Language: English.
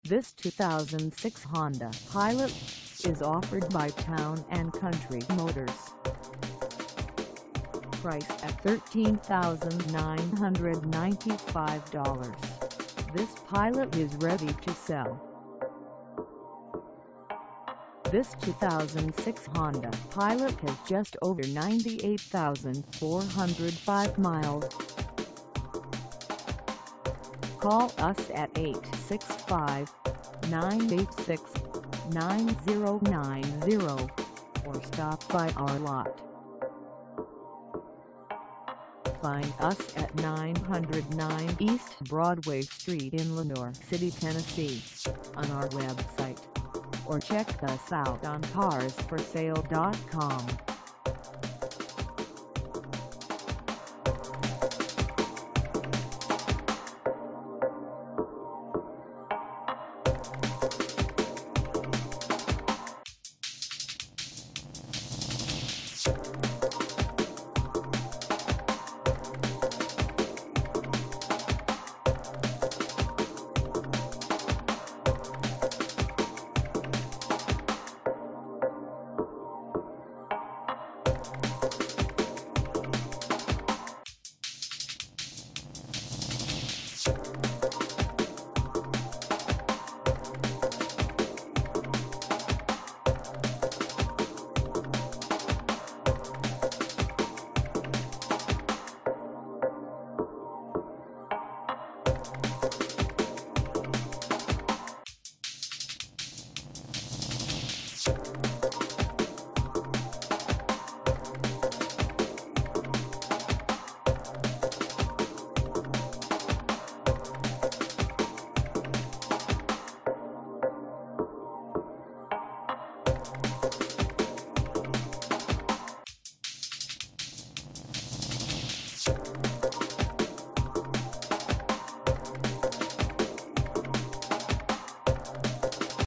This 2006 Honda Pilot is offered by Town & Country Motors. Priced at $13,995, this Pilot is ready to sell. This 2006 Honda Pilot has just over 98,405 miles. Call us at 865-986-9090 or stop by our lot. Find us at 909 East Broadway Street in Lenoir City, Tennessee, on our website, or check us out on carsforsale.com.